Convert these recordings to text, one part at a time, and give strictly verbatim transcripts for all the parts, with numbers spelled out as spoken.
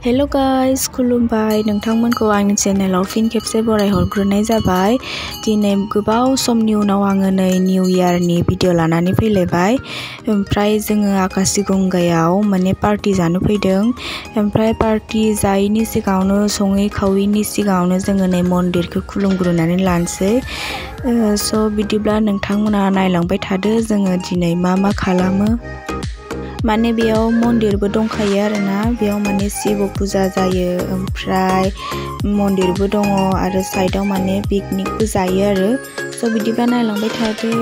Hello guys खुलुमबाय नोंथांमोनखौ आंनि चेनेलाव fin खेबसे बराय हरग्रोनाय जाबाय। दिनै गोबाव समनि उनाव आङो नै निउ इयारनि भिडिअ लानानै फैलायबाय। ओमफ्राय जोङो आकाशि गंगायाव माने पार्टी जानो फैदों। ओमफ्राय पार्टी जायैनि सिगाङावनो सङै खावैनि सिगाङावनो जोङो नै मन्दिरखौ खुलुमग्रोनानै लानोसै। स' बिदिब्ला नोंथांमोना नायलांबाय थादो जोङो दिनै मा मा खालामो। माने बेयाव मन्दिरबो दंखायो आरोना, बेयाव माने शिव फुजा जायो, ओमफ्राय मन्दिरबो दङ आरो साइडआव माने पिकनिकबो जायो आरो। स' बिदिब्ला नायलांबाय थादो।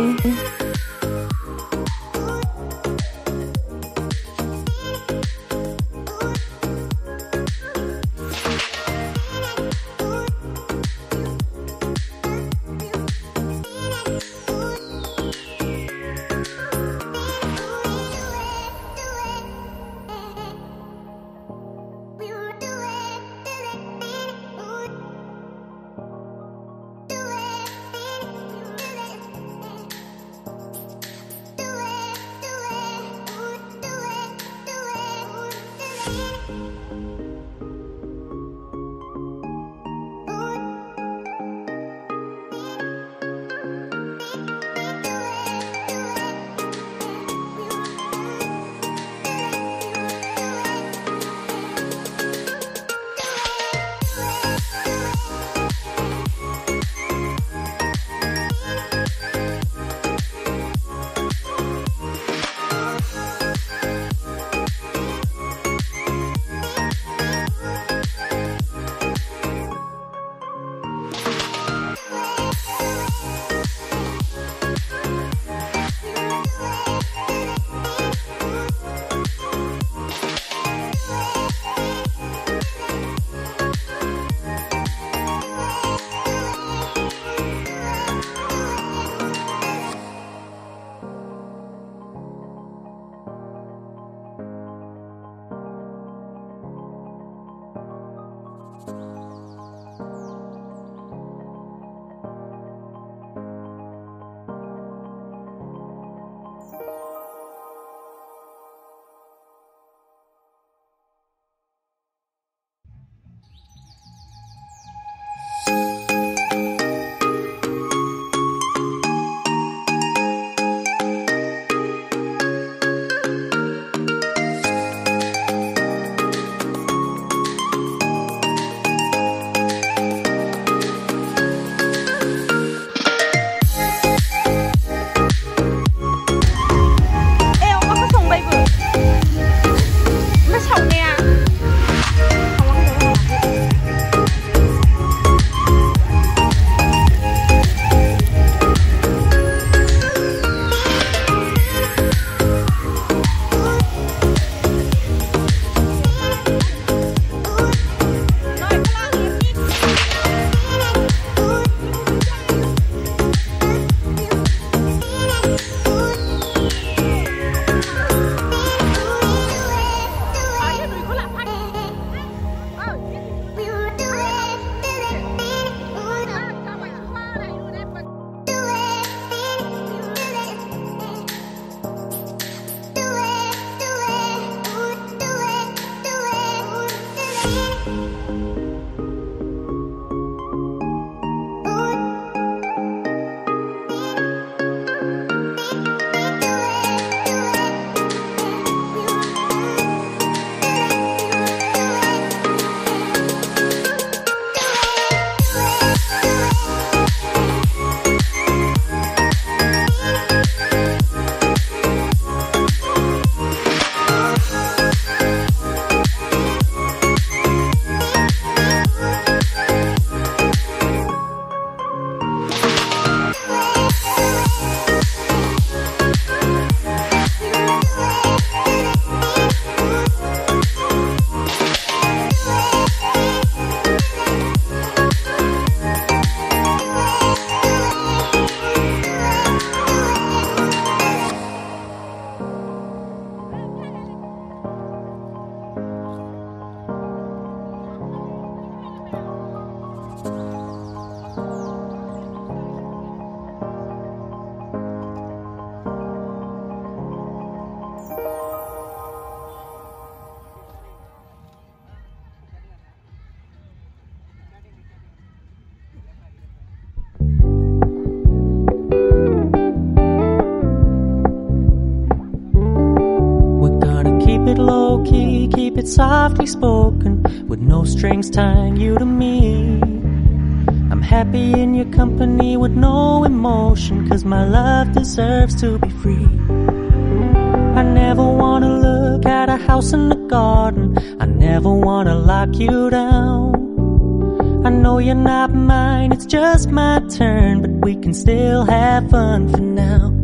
It's softly spoken, with no strings tying you to me. I'm happy in your company with no emotion, 'cause my love deserves to be free. I never wanna look at a house in the garden, I never wanna lock you down. I know you're not mine, it's just my turn, but we can still have fun for now.